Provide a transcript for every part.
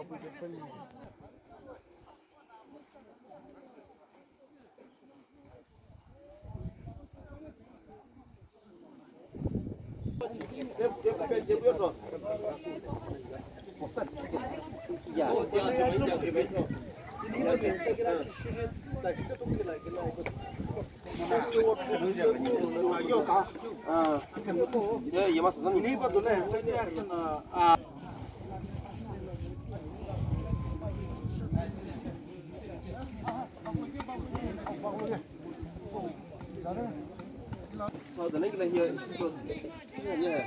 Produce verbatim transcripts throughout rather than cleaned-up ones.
sau đó lấy cái này nhiều cái này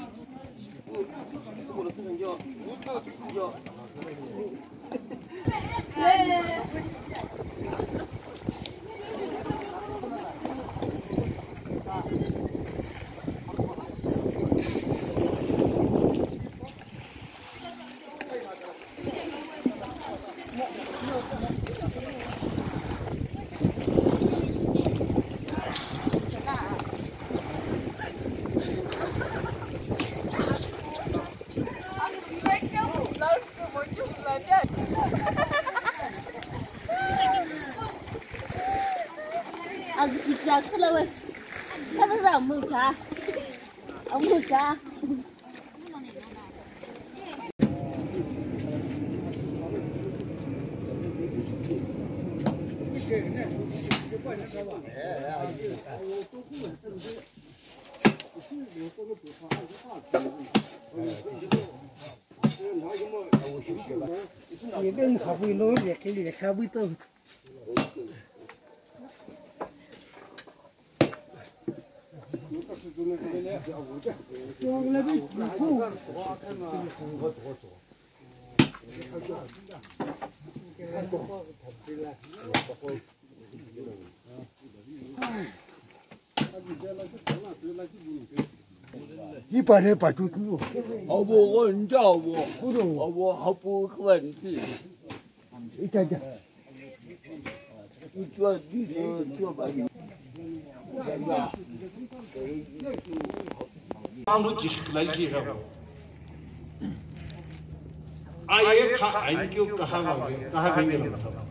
một là sinh nhiều nhiều Xükithe kılı var. Tabii ben mülka. O mülka. Ben kabul olur ya, kelli kabul olur. 이빨에 빠졌노. 어버 언제 어버 어버 하부 그만지. 이따자. 이거 이거 이거 봐요. Anu kişilerki है वो आये खा आये क्यों कहा वाले कहा कहीं नहीं रहा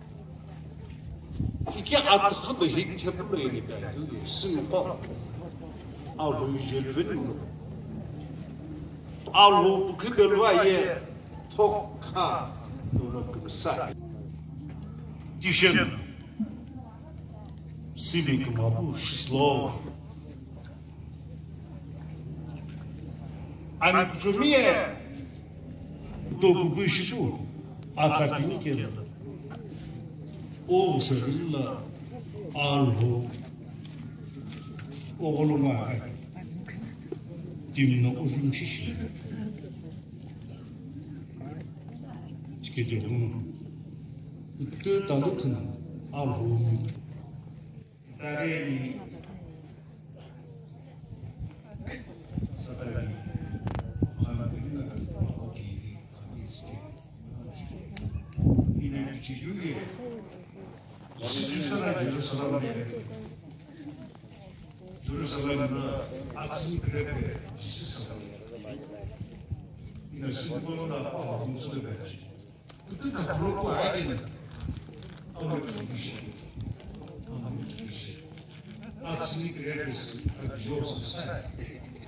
इके आत खब हिक ठेप ले निकल ये सिंपल और ये विन और वो किधर वाये थोका दोनों कुसा दिशन सिविक माबू स्लो Am jumie do bubishu atsapini kele o sarilla alho oğluma dimno uzun şişi çıkıyorum üttü tanıtın alho tarih Satami Люди, естественно, это Satami. Jerusalem'de asıl grepe, Satami. Nasıl bunu da ağzımızı da verecek. Bütün da grubu aynı. Ama bir şey. Ama bir şey. Asıl grepe, acıyorsa sen.